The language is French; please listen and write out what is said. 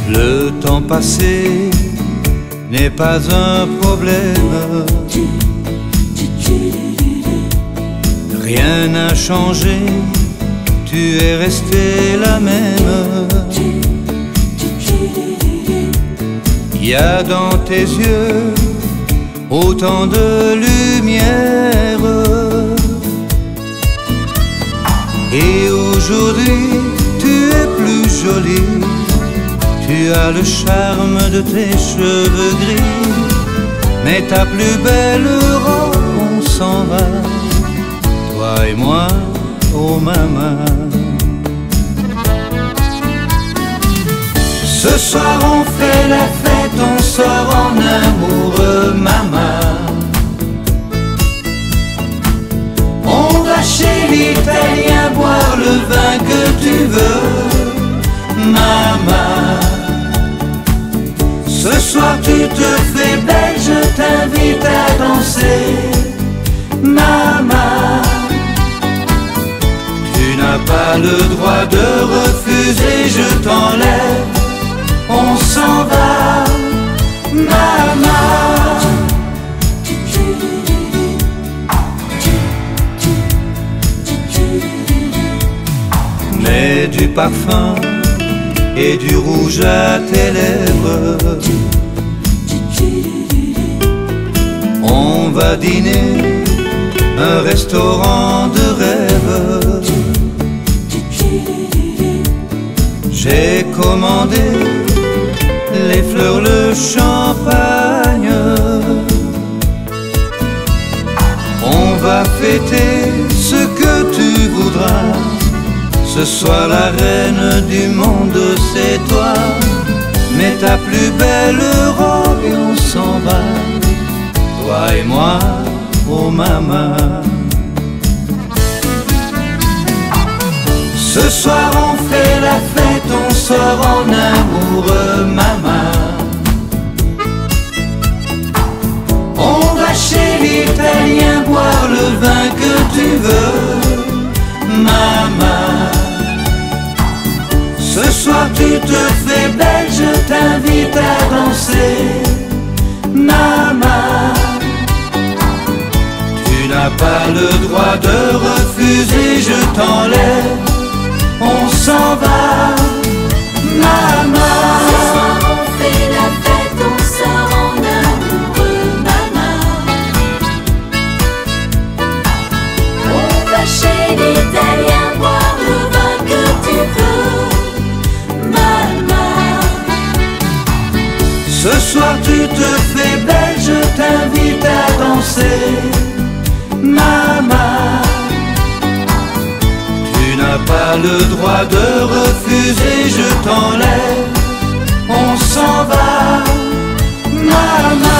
Le temps passé n'est pas un problème. Rien n'a changé, tu es restée la même. Il y a dans tes yeux autant de lumière. Et aujourd'hui tu es plus jolie, tu as le charme de tes cheveux gris. Mais ta plus belle robe, on s'en va, toi et moi, oh maman. Ce soir on fait la fête, on sort en amoureux, maman. On va chez l'Italien boire le vin que tu veux, maman. Ce soir tu te fais belle, je t'invite à danser, maman. Tu n'as pas le droit de refuser, je t'enlève, on s'en va, maman. Mets du parfum et du rouge à tes lèvres. On va dîner, un restaurant de rêve. J'ai commandé les fleurs, le champagne. On va fêter ce que tu voudras. Ce soir la reine du monde c'est toi. Mets ta plus belle robe et on s'en va, toi et moi, oh maman. Ce soir on fait la fête, on sort en amoureux, maman. On va chez l'Italien boire le vin que tu veux, maman. Ce soir tu te fais belle, je t'invite à danser, maman. Tu n'as pas le droit de refuser, je t'enlève, on s'en va, maman. Ce soir on fait la fête, on sort en amoureux, maman. On va chez l'Italien boire le vin que tu veux, maman. Ce soir tu te fais belle, je t'invite à danser, maman. Tu n'as pas le droit de refuser, je t'enlève, on s'en va, maman.